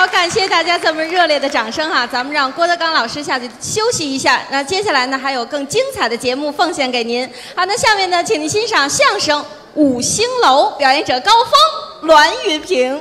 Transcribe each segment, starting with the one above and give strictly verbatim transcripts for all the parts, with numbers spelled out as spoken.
感谢大家这么热烈的掌声哈！咱们让郭德纲老师下去休息一下。那接下来呢，还有更精彩的节目奉献给您。好，那下面呢，请您欣赏相声《五星楼》，表演者高峰、栾云平。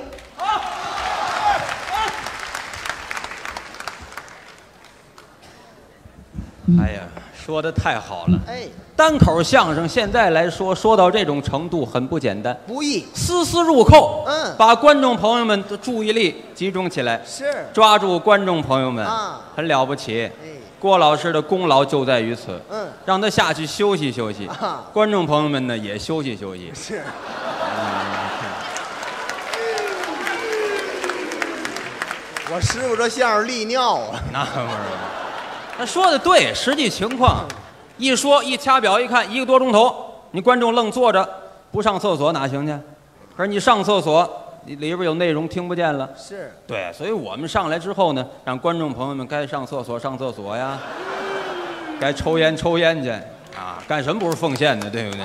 哎呀，说的太好了！ 哎， 单口相声现在来说，说到这种程度很不简单， 不易， 丝丝入扣。 嗯， 把观众朋友们的注意力集中起来， 是抓住观众朋友们啊， 很了不起。 哎， 郭老师的功劳就在于此。 嗯， 让他下去休息休息。 啊， 观众朋友们呢也休息休息。 是。我师傅这相声利尿啊！ 那不是。他说的对，实际情况，一说一掐表一看，一个多钟头，你观众愣坐着，不上厕所哪行去？可是你上厕所，里边有内容听不见了。 是对，所以我们上来之后呢，让观众朋友们该上厕所上厕所呀，该抽烟抽烟去啊，干什么不是奉献的，对不对？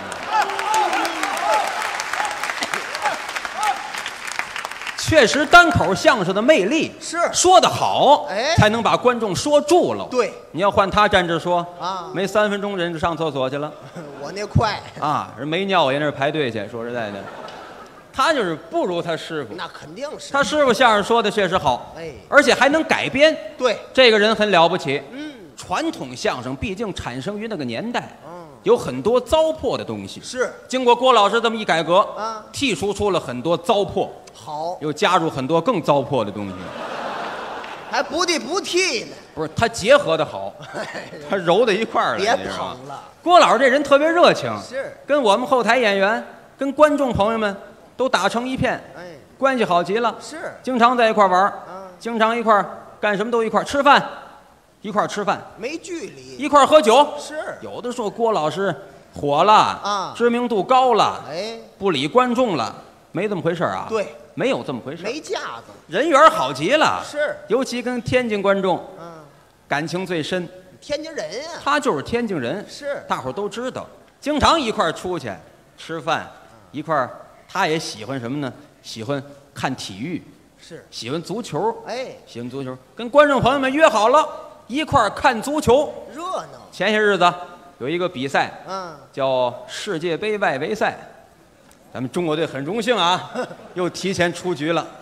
确实，单口相声的魅力是说得好， 哎， 才能把观众说住了。 对， 你要换他站着说啊， 没三分钟人就上厕所去了。 我那快啊，人没尿也那儿排队去。说实在的，他就是不如他师傅。 那肯定是他师傅相声说的确实好， 哎， 而且还能改编。 对， 这个人很了不起。 嗯， 传统相声毕竟产生于那个年代， 嗯， 有很多糟粕的东西。 是经过郭老师这么一改革， 啊， 剔除出了很多糟粕。 好， 又加入很多更糟粕的东西， 还不地不替呢。 不是他结合的好，他揉在一块儿了。 别捧了。 郭老师这人特别热情， 是跟我们后台演员、跟观众朋友们都打成一片， 哎， 关系好极了。 是经常在一块玩， 嗯， 经常一块干什么都一块吃饭，一块吃饭， 没距离， 一块喝酒。 是有的说郭老师火了啊， 知名度高了， 哎， 不理观众了，没这么回事啊。 对。 没有这么回事， 没架子， 人缘好极了。 是， 尤其跟天津观众， 嗯， 感情最深。 天津人啊， 他就是天津人， 是， 大伙儿都知道，经常一块儿出去吃饭，一块儿。他也喜欢什么呢？喜欢看体育， 是， 喜欢足球， 哎， 喜欢足球，跟观众朋友们约好了，一块儿看足球， 热闹。 前些日子有一个比赛， 嗯， 叫世界杯外围赛。咱们中国队很荣幸啊，又提前出局了。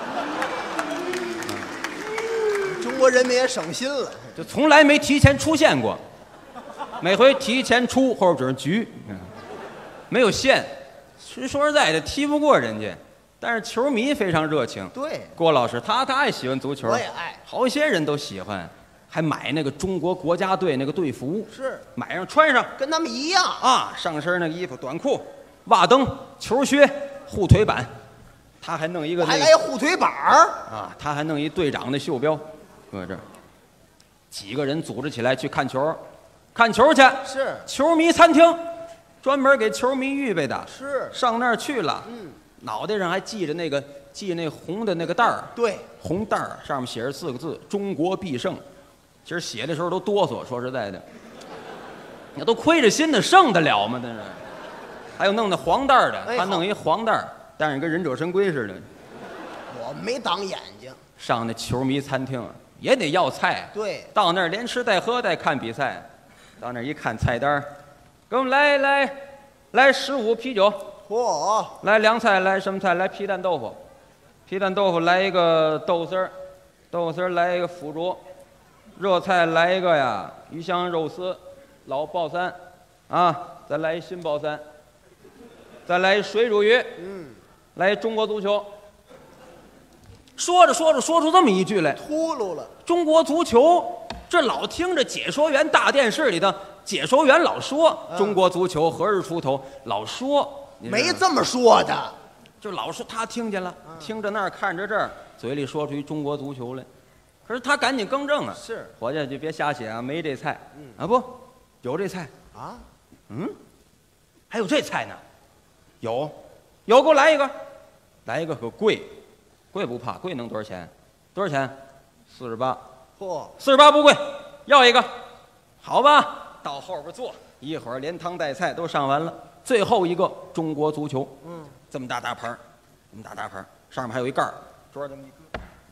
中国人民也省心了， 就从来没提前出现过，每回提前出后边只是局，没有线。其实说实在的，踢不过人家，但是球迷非常热情。 对， 郭老师他他也喜欢足球， 我也爱， 好些人都喜欢，还买那个中国国家队那个队服， 是买上穿上， 跟他们一样啊，上身那个衣服短裤。袜蹬、球靴、护腿板，他还弄一个、那个， 还来一护腿板儿啊！他还弄一队长的袖标，搁这儿。几个人组织起来去看球，看球去。 是球迷餐厅，专门给球迷预备的。 是上那儿去了， 嗯， 脑袋上还系着那个系那红的那个带儿， 对， 红带儿上面写着四个字“中国必胜”。其实写的时候都哆嗦，说实在的，那都亏着心的，胜得了吗？那是。还有弄那黄带儿的， 哎他弄一黄带儿，但是跟忍者神龟似的。 我没挡眼睛。 上那球迷餐厅也得要菜， 对， 到那儿连吃带喝带看比赛，到那儿一看菜单，给我们来来来十五啤酒， 嚯，来凉菜，来什么菜？来皮蛋豆腐，皮蛋豆腐来一个豆丝儿，豆丝儿来一个腐竹，热菜来一个呀鱼香肉丝，老鲍三，啊，再来一新鲍三。再来水煮鱼， 嗯， 来中国足球。说着说着说出这么一句来， 秃噜了。 中国足球，这老听着解说员大电视里的解说员老说、嗯、中国足球何日出头，老说没这么说的， 就老说他听见了，嗯、听着那儿看着这儿，嘴里说出一中国足球来。可是他赶紧更正啊， 是伙计就别瞎写啊，没这菜， 嗯、 啊不，有这菜啊， 嗯，还有这菜呢。有，有，给我来一个，来一个可贵，贵不怕，贵能多少钱？多少钱？四十八。 嚯， 四十八不贵，要一个，好吧？到后边坐，一会儿连汤带菜都上完了，最后一个中国足球， 嗯， 这么大大盘，这么大大盘，上面还有一盖儿，桌上这么一搁，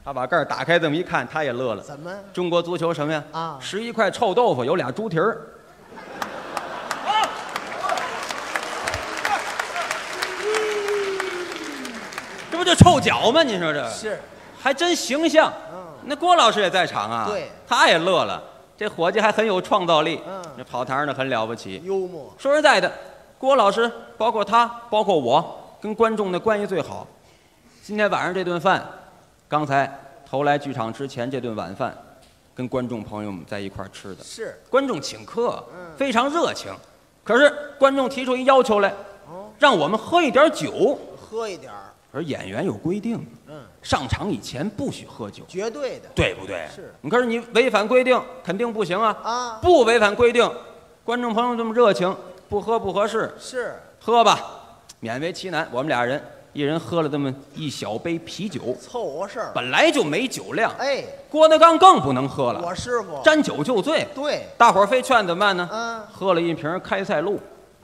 他把盖儿打开，这么一看，他也乐了。 怎么？ 中国足球什么呀？ 啊十一块臭豆腐有俩猪蹄儿。这不就臭脚吗？你说这是， 还真形象。 嗯， 那郭老师也在场啊， 对， 他也乐了。这伙计还很有创造力， 嗯， 这跑堂的很了不起。 幽默。 说实在的，郭老师包括他，包括我，跟观众的关系最好。今天晚上这顿饭，刚才头来剧场之前这顿晚饭，跟观众朋友们在一块儿吃的。 是， 观众请客， 嗯， 非常热情。可是观众提出一要求来， 哦， 让我们喝一点酒。 喝一点儿。 而演员有规定， 嗯， 上场以前不许喝酒， 绝对的， 对不对？ 是。 你可是你违反规定，肯定不行啊！ 啊， 不违反规定，观众朋友这么热情，不喝不合适。 是， 喝吧，勉为其难。我们俩人一人喝了这么一小杯啤酒， 凑合事儿。 本来就没酒量。 哎， 郭德纲更不能喝了， 我师傅沾酒就醉。 对， 大伙儿非劝怎么办呢？ 嗯， 喝了一瓶开塞露，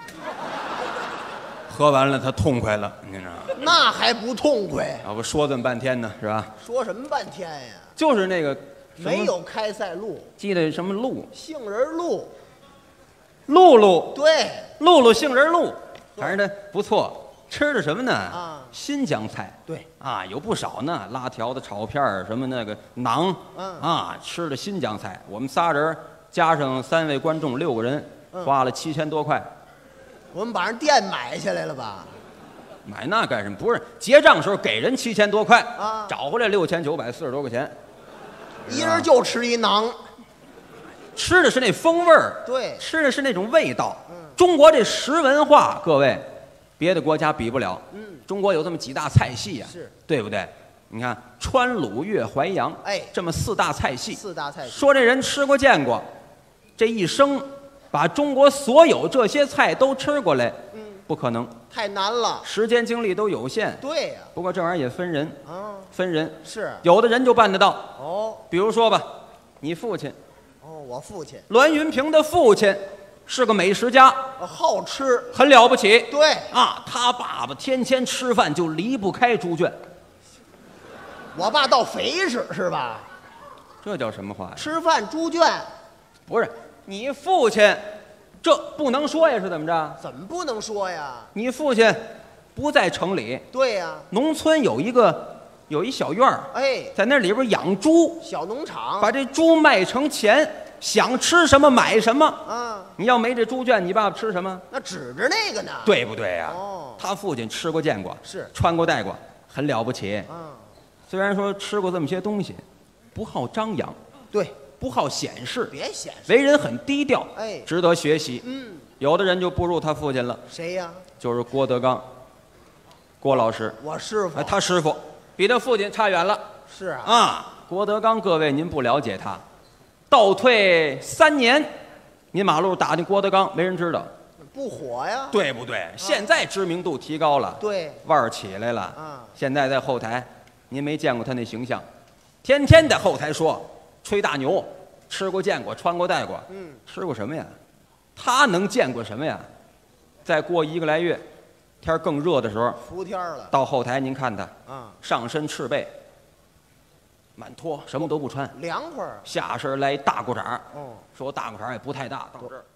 喝完了他痛快了，你知道吗？ 那还不痛快？ 啊，我说这么半天呢，是吧？ 说什么半天呀？ 就是那个什么没有开塞露， 记得什么露， 杏仁露。 露露， 对， 露露杏仁露，反正呢不错。吃的什么呢？ 啊， 新疆菜。 对， 啊，有不少呢，拉条子、炒片儿，什么那个馕， 嗯啊，吃的新疆菜。我们仨人加上三位观众，六个人， 嗯花了七千多块。 我们把人店买下来了吧？ 买那干什么？不是结账时候给人七千多块， 啊， 找回来六千九百四十多块钱。 一人就吃一馕。 吃的是那风味儿， 对， 吃的是那种味道。 嗯， 中国这食文化，各位，别的国家比不了。 嗯， 中国有这么几大菜系呀、啊， 是对不对？你看川鲁粤淮扬， 哎， 这么四大菜系， 四大菜系。 说这人吃过见过，这一生把中国所有这些菜都吃过来， 嗯， 不可能， 太难了， 时间精力都有限。 对呀、 不过这玩意儿也分人， 啊， 分人， 是， 有的人就办得到。 哦， 比如说吧，你父亲哦，我父亲栾云平的父亲是个美食家， 呃好吃， 很了不起。 对， 啊，他爸爸天天吃饭就离不开猪圈， 我爸倒肥实是吧？ 这叫什么话呀？ 吃饭猪圈， 不是你父亲，这不能说呀，是怎么着？ 怎么不能说呀？ 你父亲不在城里， 对呀、 农村有一个有一小院儿， 哎， 在那里边养猪， 小农场， 把这猪卖成钱，想吃什么买什么。 啊， 你要没这猪圈，你爸爸吃什么？ 那指着那个呢？， 对不对呀？ 哦， 他父亲吃过见过， 是， 穿过戴过，很了不起。 啊， 虽然说吃过这么些东西，不好张扬， 对， 不好显示， 别显示， 为人很低调， 哎值得学习。 嗯， 有的人就不如他父亲了， 谁呀？ 就是郭德纲，郭老师， 我师傅， 哎，他师傅比他父亲差远了是啊， 啊。郭德纲，各位您不了解他，倒退三年，您马路打听郭德纲，没人知道， 不火呀？ 对不对？现在知名度提高了， 对， 腕儿起来了啊， 现在在后台，您没见过他那形象，天天在后台说吹大牛，吃过见过，穿过戴过， 嗯， 吃过什么呀？他能见过什么呀？再过一个来月，天儿更热的时候， 伏天了， 到后台您看他啊， 上身赤背，满脱，什么都不穿， 凉快儿， 下身来一大裤衩儿， 哦， 说大裤衩儿也不太大，到这儿。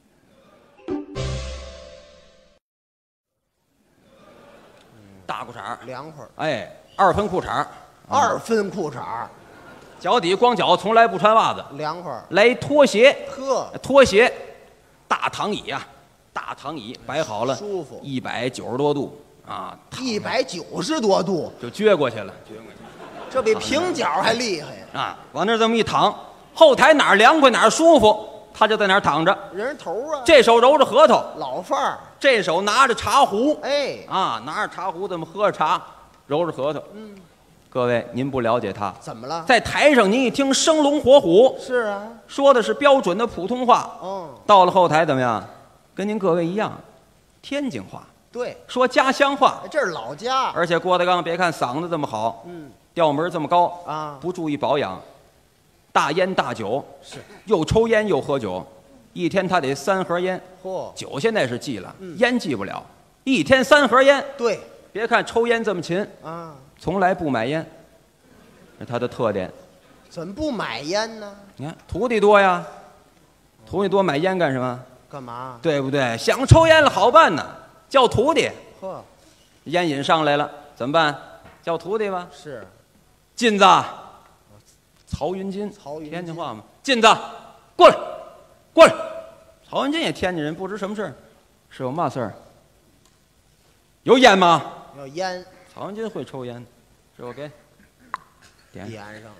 大裤衩儿， 凉快儿， 哎，二分裤衩儿， 二分裤衩儿， 脚底光脚，从来不穿袜子， 凉快儿， 来一拖鞋， 呵， 拖鞋，大躺椅呀、大躺椅摆好了， 舒服一百九十多度啊， 一百九十多度， 就撅过去了，撅过去这比平角还厉害呀！ 啊，往那儿这么一躺，后台哪儿凉快哪儿舒服，他就在哪儿躺着， 人头啊， 这手揉着核桃， 老范儿， 这手拿着茶壶， 哎， 啊，拿着茶壶这么喝着茶，揉着核桃。 嗯， 各位您不了解他， 怎么了？ 在台上您一听生龙活虎， 是啊， 说的是标准的普通话， 哦， 到了后台怎么样？跟您各位一样，天津话， 对， 说家乡话。 这是老家， 而且郭德纲别看嗓子这么好， 嗯， 调门这么高啊， 不注意保养，大烟大酒， 是， 又抽烟又喝酒，一天他得三盒烟， 嚯， 酒现在是忌了， 嗯烟忌不了，一天三盒烟。 对， 别看抽烟这么勤， 啊， 从来不买烟， 是它的特点。 怎么不买烟呢？ 你看徒弟多呀，徒弟多买烟干什么？ 干嘛？ 对不对？想抽烟了好办呢，叫徒弟。 呵， 烟瘾上来了怎么办？叫徒弟吧。 是。 金子，曹云金， 曹云金天津话嘛。金子，过来，过来。曹云金也天津人，不知什么事儿，是有嘛事儿？有烟吗？ 要烟。 曹云金会抽烟，是我给点点上。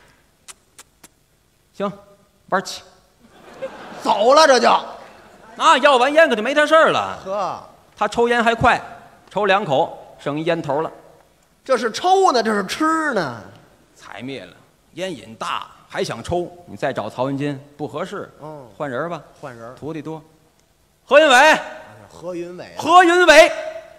行，玩起。 走了，这就。 啊，要完烟可就没他事儿了。 呵， 他抽烟还快，抽两口剩一烟头了。 这是抽呢，这是吃呢。 踩灭了，烟瘾大还想抽，你再找曹云金不合适。 嗯， 换人吧， 换人。 徒弟多。何云伟， 何云伟。 何云伟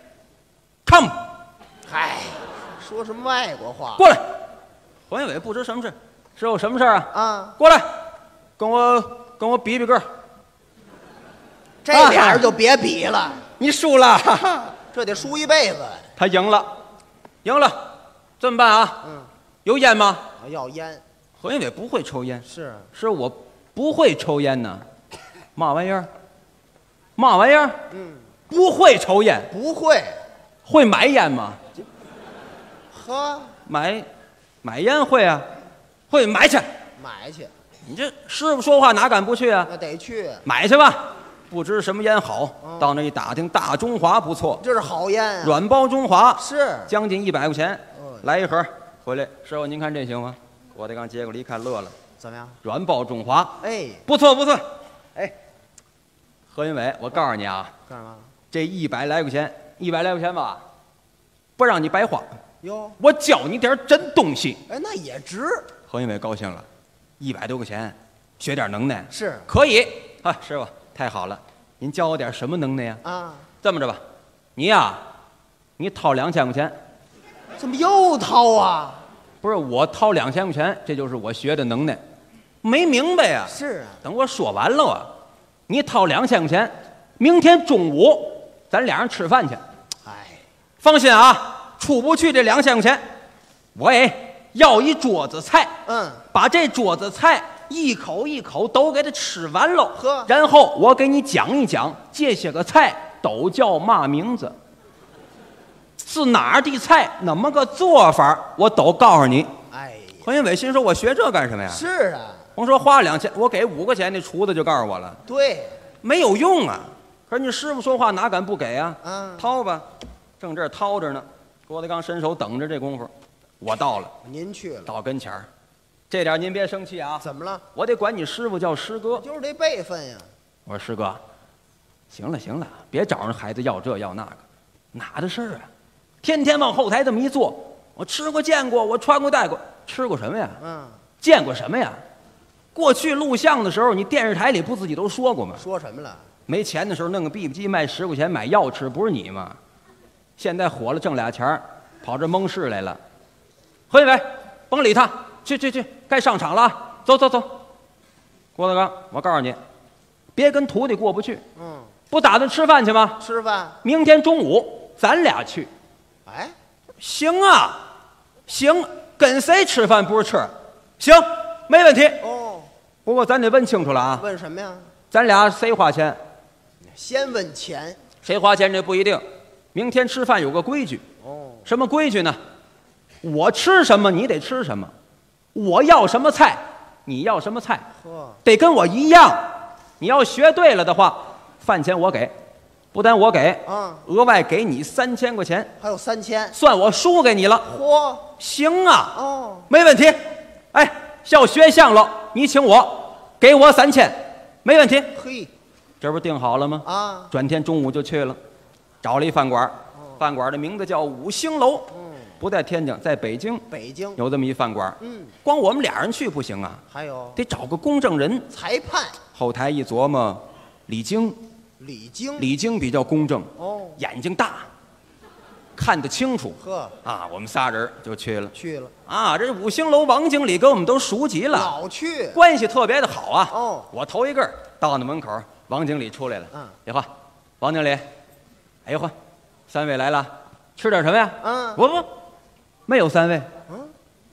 ，come。 嗨，说什么外国话？ 过来。何云伟不知什么事，是有什么事儿啊？ 啊， 过来，跟我跟我比比个。 这俩人就别比了， 你输了， 这得输一辈子。 他赢了，赢了，这么办啊？ 嗯， 有烟吗？ 要烟。 何云伟不会抽烟， 是是我不会抽烟呢。嘛玩意儿？嘛玩意儿？ 嗯， 不会抽烟， 不会。 会买烟吗？ 呵， 买买烟会啊，会买去。 买去。 你这师傅说话哪敢不去啊？ 那得去买去吧。不知什么烟好， 嗯、 到那一打听，大中华不错， 这是好烟啊， 软包中华是将近一百块钱， 嗯、 来一盒回来。师傅您看这行吗？我得刚接过来一看乐了， 怎么样？ 软包中华， 哎， 不错不错。哎，何云伟，我告诉你啊， 干嘛？ 这一百来块钱，一百来块钱吧，不让你白花。 哟， 我教你点真东西。 哎，那也值。 何云伟高兴了，一百多块钱，学点能耐是可以啊，师傅太好了，您教我点什么能耐呀？ 啊， 这么着吧，你呀，你掏两千块钱。 怎么又掏啊？ 不是我掏两千块钱，这就是我学的能耐。没明白呀？ 是啊， 等我说完了啊，你掏两千块钱，明天中午咱俩人吃饭去。 哎， 放心啊，出不去这两千块钱，我也要一桌子菜。 嗯， 把这桌子菜一口一口都给它吃完喽。 呵， 然后我给你讲一讲这些个菜都叫嘛名字，是哪儿的菜，那么个做法，我都告诉你。 哎， 何云伟心说：“我学这干什么呀？” 是啊， 甭说花两千，我给五块钱，那厨子就告诉我了， 对， 没有用啊。可是你师傅说话哪敢不给啊？ 嗯， 掏吧，正这儿掏着呢。郭德纲伸手等着这功夫，我到了， 您去了， 到跟前儿，这点您别生气啊。 怎么了？ 我得管你师傅叫师哥， 就是这辈分呀。 我说师哥，行了行了，别找人孩子要这要那个，哪的事儿啊？天天往后台这么一坐，我吃过见过，我穿过戴过，吃过什么呀？ 嗯， 见过什么呀？过去录像的时候，你电视台里不自己都说过吗？ 说什么了？ 没钱的时候弄个 B B 机卖十块钱买药吃，不是你吗？现在火了挣俩钱儿，跑这蒙市来了。何云伟，甭理他，去去去，该上场了，走走走。郭德纲，我告诉你，别跟徒弟过不去。 嗯， 不打算吃饭去吗？ 吃饭。 明天中午咱俩去。 哎， 行啊，行，跟谁吃饭不是吃？行，没问题。 哦， 不过咱得问清楚了啊。 问什么呀？ 咱俩谁花钱？ 先问钱。 谁花钱这不一定。明天吃饭有个规矩。 哦， 什么规矩呢？我吃什么你得吃什么，我要什么菜你要什么菜， 呵， 得跟我一样。你要学对了的话，饭钱我给，不但我给， 嗯， 额外给你三千块钱， 还有三千， 算我输给你了。 嚯， 行啊， 哦， 没问题。哎，要学像了，你请我，给我三千，没问题。 嘿， 这不定好了吗？ 啊， 转天中午就去了，找了一饭馆，饭馆的名字叫五星楼， 嗯， 不在天津，在北京， 北京有这么一饭馆。 嗯， 光我们俩人去不行啊， 还有得找个公证人。 裁判后台一琢磨，李菁， 李菁， 李菁比较公正， 哦， 眼睛大，看得清楚。 呵， 啊，我们仨人就去了。 去了， 啊，这五星楼王经理跟我们都熟极了， 老去， 关系特别的好啊。 哦， 我头一个到那门口，王经理出来了。 嗯， 哎呵，王经理，哎呦呵，三位来了，吃点什么呀？ 嗯， 不不，没有三位。 嗯，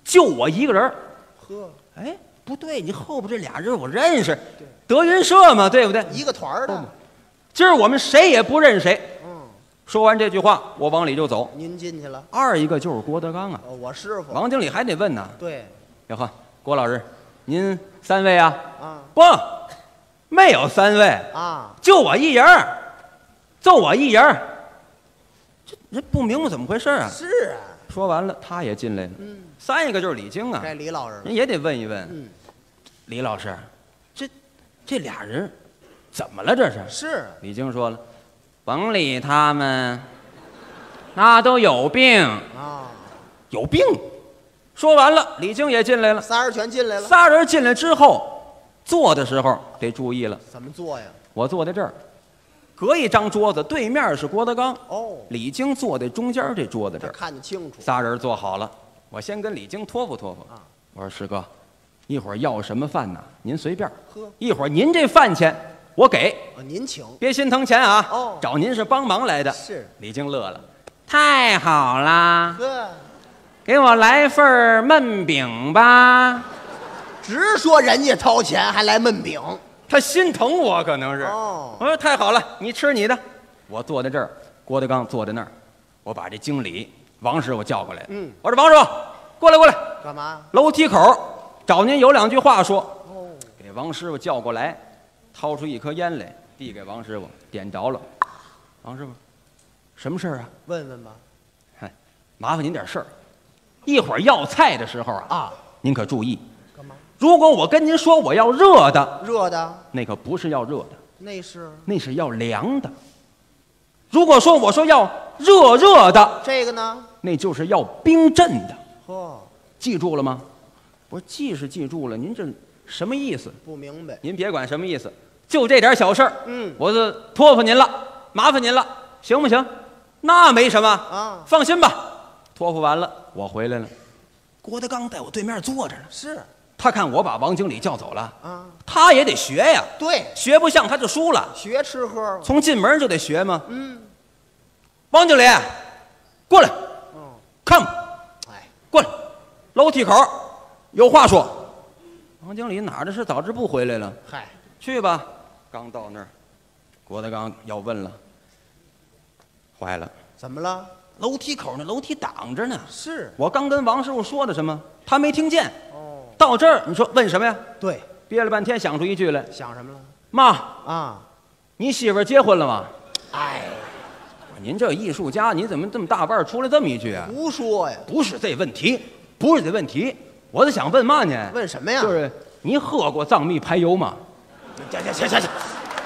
就我一个人。 呵， 哎，不对，你后边这俩人我认识，德云社嘛，对不对？ 一个团儿的。 今儿我们谁也不认谁。 嗯， 说完这句话，我往里就走。 您进去了。 二一个就是郭德纲啊。 哦，我师傅。 王经理还得问呢。 对。 哟呵，郭老师，您三位啊？ 啊。 不，没有三位啊， 就我一人儿，就我一人儿。这人不明白怎么回事啊？ 是啊。 说完了，他也进来了。 嗯。 三一个就是李菁啊。 该李老师了。 人也得问一问。 嗯。 李老师，这这俩人怎么了？这是？ 是。 李菁说了，甭理他们，那都有病啊， 有病。说完了，李菁也进来了， 仨人全进来了。 仨人进来之后，坐的时候得注意了。 怎么坐呀？ 我坐在这儿，隔一张桌子，对面是郭德纲。 哦， 李菁坐在中间这桌子这儿， 看得清楚。 仨人坐好了，我先跟李菁托付托付。 啊， 我说师哥，一会儿要什么饭呢？您随便。 呵， 一会儿您这饭钱我给。 哦，您请。 别心疼钱啊。 哦， 找您是帮忙来的。 是。 李菁乐了，太好啦。 呵。 给我来份焖饼吧。 直说人家掏钱，还来焖饼， 他心疼我可能是。 哦， 我说太好了，你吃你的。我坐在这儿，郭德纲坐在那儿，我把这经理王师傅叫过来。 嗯， 我说王师傅，过来过来。 干嘛？ 楼梯口找您有两句话说。 哦， 给王师傅叫过来，掏出一颗烟来，递给王师傅，点着了。王师傅，什么事儿啊？ 问问吧。 嗨，麻烦您点事儿。一会儿要菜的时候啊， 啊， 您可注意。 干嘛？ 如果我跟您说我要热的， 热的， 那可不是要热的， 那是那是要凉的。如果说我说要热热的， 这个呢， 那就是要冰镇的。 嚯， 记住了吗？我说记是记住了，您这什么意思？ 不明白。 您别管什么意思，就这点小事儿， 嗯， 我就托付您了，麻烦您了，行不行？那没什么啊， 放心吧。托付完了，我回来了。郭德纲在我对面坐着呢， 是他看我把王经理叫走了啊， 他也得学呀。 对， 学不像他就输了。 学吃喝， 从进门就得学嘛。 嗯， 王经理，过来， 嗯， 看吧， 哎， 过来，楼梯口有话说。王经理哪儿的事，早知不回来了。 嗨， 去吧。刚到那儿，郭德纲要问了，坏了， 怎么了？ 楼梯口那楼梯挡着呢。 是我刚跟王师傅说的什么，他没听见。 哦， 到这儿你说问什么呀？ 对， 憋了半天想出一句来， 想什么了？ 妈， 啊， 你媳妇儿结婚了吗？ 哎， 您这艺术家，你怎么这么大腕出来这么一句啊？ 胡说呀！ 不是这问题，不是这问题，我是想问嘛呢？ 问什么呀？ 就是你喝过藏秘排油吗？ 行行行行行，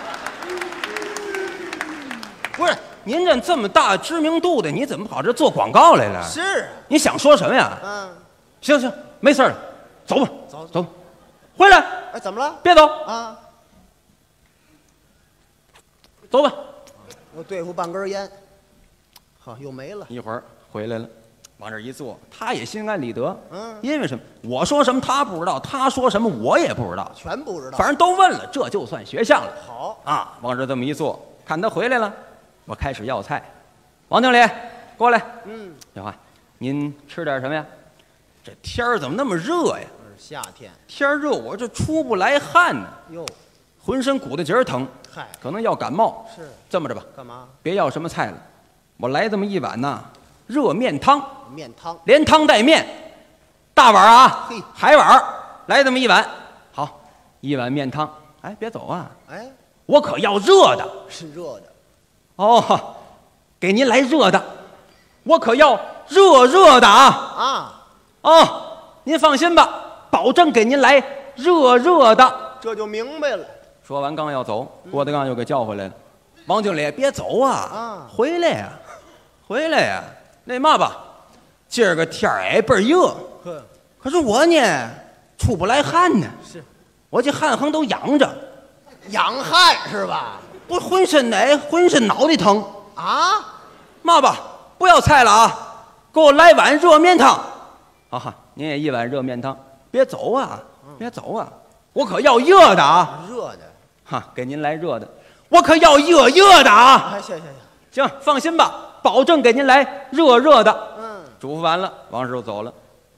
不是，您这这么大知名度的，你怎么跑这做广告来了？ 是， 你想说什么呀？ 嗯， 行行，没事了，走吧， 走走，回来， 哎，怎么了？ 别走， 啊， 走吧。 我对付半根烟，好，又没了。 一会儿回来了，往这儿一坐，他也心安理得。 嗯， 因为什么？我说什么他不知道，他说什么我也不知道， 全不知道。 反正都问了，这就算学像了。 好啊，往这儿这么一坐，看他回来了，我开始要菜。王经理，过来。 嗯， 小花，您吃点什么呀？这天儿怎么那么热呀？ 是夏天。 天儿热，我这出不来汗呢， 哟， 浑身鼓捣节儿疼， 嗨， 可能要感冒。 是这么着吧， 干嘛？ 别要什么菜了，我来这么一碗呐，热面汤， 面汤。 连汤带面，大碗啊嘿， 海碗，来这么一碗。好，一碗面汤。哎，别走啊， 哎， 我可要热的。 是热的。 哦，给您来热的，我可要热热的啊！ 啊， 哦，您放心吧，保证给您来热热的。 这就明白了。 说完刚要走，郭德纲又给叫回来了。王经理，别走啊！ 啊， 回来呀，回来呀！那嘛吧，今儿个天儿哎倍儿热， 呵， 可是我呢出不来汗呢， 是我这汗横都痒着， 养汗是吧？ 我浑身哎浑身脑袋疼。 啊， 嘛吧，不要菜了啊，给我来碗热面汤。啊哈，您也一碗热面汤，别走啊，别走啊，我可要热的啊！ 热的。 哈，给您来热的，我可要热热的啊！ 哎，行行行， 行，放心吧，保证给您来热热的。 嗯， 嘱咐完了，王师傅走了。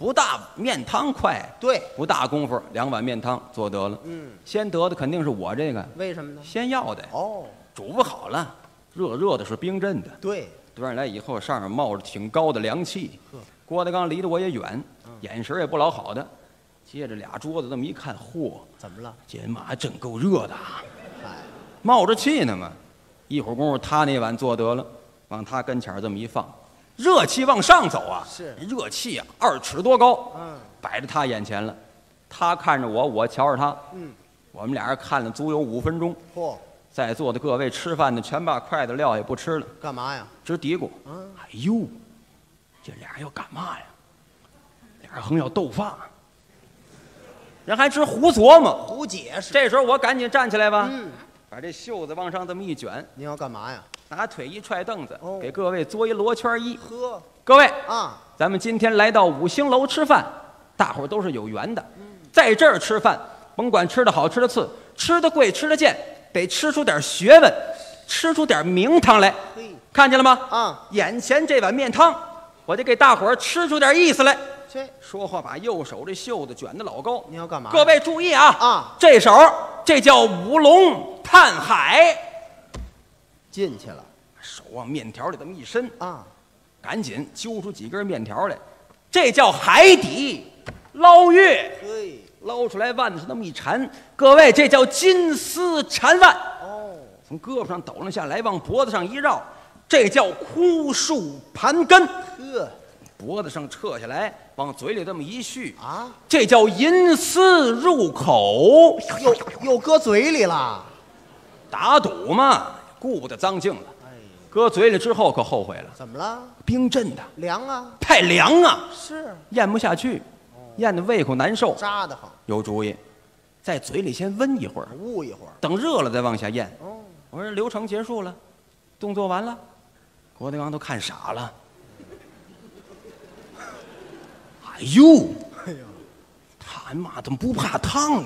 不大面汤快， 对， 不大功夫，两碗面汤做得了。 嗯， 先得的肯定是我这个， 为什么呢？ 先要的。 哦， 煮不好了，热热的是冰镇的， 对， 端上来以后，上面冒着挺高的凉气。郭德纲离得我也远，眼神也不老好的。接着俩桌子这么一看，嚯， 怎么了？ 这妈还真够热的啊！ 哎， 冒着气呢嘛。一会儿功夫，他那碗做得了，往他跟前这么一放，热气往上走啊， 是热气啊，二尺多高， 嗯， 摆在他眼前了。他看着我，我瞧着他， 嗯， 我们俩人看了足有五分钟。 嚯， 在座的各位吃饭的全把筷子撂下不吃了， 干嘛呀？ 直嘀咕：“ 嗯， 哎呦，这俩人要干嘛呀？俩人横要斗饭，人还直胡琢磨。 胡解释。 这时候我赶紧站起来吧， 嗯， 把这袖子往上这么一卷， 您要干嘛呀？ 拿腿一踹凳子， 哦给各位做一罗圈揖。 呵， 各位， 啊， 咱们今天来到五星楼吃饭，大伙儿都是有缘的。在这儿吃饭，甭管吃的好吃的次，吃的贵吃的贱，得吃出点学问，吃出点名堂来。 嘿， 看见了吗？ 啊， 眼前这碗面汤，我得给大伙儿吃出点意思来。 这说话把右手这袖子卷得老高。 您要干嘛？ 各位注意啊！ 啊， 这手这叫五龙探海， 进去了手往面条里这么一伸， 啊， 赶紧揪出几根面条来，这叫海底捞月。 嘿， 捞出来腕子那么一缠，各位这叫金丝缠腕。 哦， 从胳膊上抖了下来，往脖子上一绕，这叫枯树盘根。 呵， 脖子上撤下来，往嘴里这么一续啊， 这叫银丝入口。 又又搁嘴里了。 打赌嘛，顾不得脏净了， 哎， 搁嘴里之后可后悔了。 怎么了？ 冰镇的凉啊？ 太凉啊， 是， 咽不下去，咽得胃口难受。 扎得慌， 有主意，在嘴里先温一会儿， 捂一会儿。 等热了再往下咽。 哦， 我说流程结束了，动作完了，郭德纲都看傻了。哎呦， 哎呦， 他妈怎么不怕烫呢？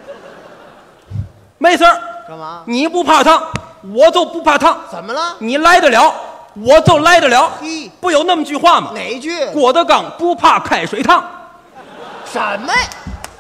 没事儿， 干嘛？ 你不怕烫，我就不怕烫。 怎么了？ 你来得了，我就来得了。 嘿， 不有那么句话吗？ 哪句？ 郭德纲不怕开水烫。 什么呀？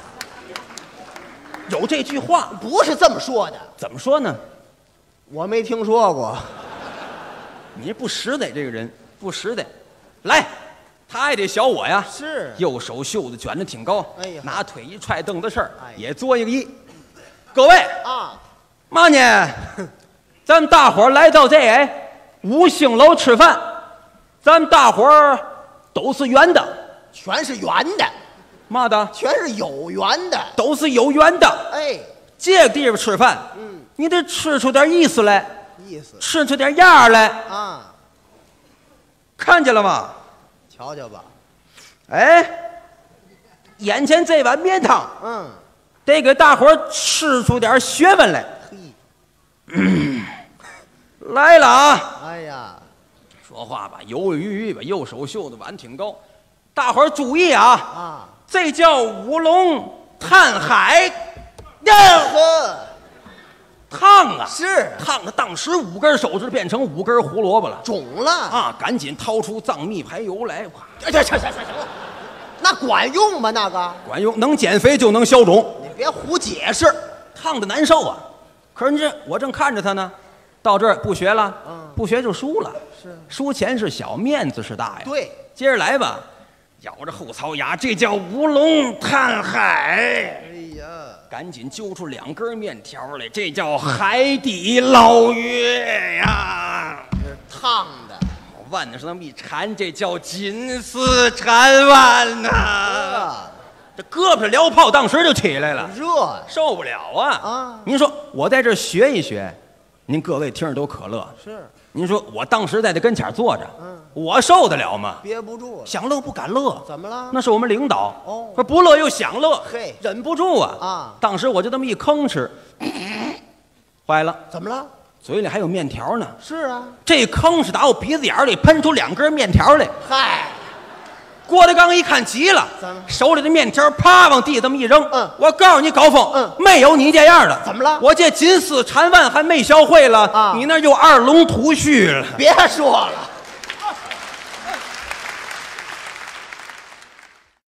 有这句话， 不是这么说的， 怎么说呢？ 我没听说过。 你不实在，这个人不实在。来，他也得小我呀。 是， 右手袖子卷得挺高， 哎呀拿腿一踹凳子事儿， 哎呀也作一个揖。各位， 啊， 嘛呢？咱们大伙儿来到这哎五星楼吃饭，咱们大伙儿都是圆的， 全是圆的， 嘛的全是有缘的。 都是有缘的。 哎， 这个地方吃饭， 嗯， 你得吃出点意思来， 意思吃出点样儿来， 啊， 看见了吗？ 瞧瞧吧。 哎，眼前这碗面汤， 嗯， 得给大伙儿吃出点学问来。 嘿， 来了啊！ 哎呀， 说话吧，犹犹豫豫吧，右手袖子挽挺高，大伙儿注意啊！ 啊， 这叫五龙探海，呀， 呵， 烫啊！ 是烫的当时五根手指变成五根胡萝卜了肿了。 啊！赶紧掏出藏秘排油来，哇， 这这这这行了，那管用吗？那个， 管用，能减肥就能消肿。 你别胡解释。 烫的难受啊！可是你这我正看着他呢，到这儿不学了， 嗯不学就输了。 是， 输钱是小，面子是大呀。 对， 接着来吧，咬着后槽牙，这叫五龙探海。 哎呀， 赶紧揪出两根面条来，这叫海底捞月呀！ 这烫的。 腕子上那么一缠，这叫金丝缠腕呐、 啊， 这胳膊上燎泡，当时就起来了， 热呀。 受不了啊！ 啊您说我在这儿学一学，您各位听着都可乐。 是， 您说我当时在他跟前坐着， 嗯， 我受得了吗？ 憋不住了。 想乐不敢乐， 怎么了？ 那是我们领导。 哦说不乐又想乐， 嘿忍不住啊！ 啊当时我就这么一吭哧，坏了， 怎么了？ 嘴里还有面条呢。 是啊。 这吭哧打我鼻子眼里喷出两根面条来。 嗨， 郭德纲一看急了怎么， 手里的面条啪往地下这么一扔。 嗯我告诉你，高峰， 嗯没有你这样的。 怎么了我这金丝缠腕还没学会了， 啊你那又二龙吐须了。 别说了。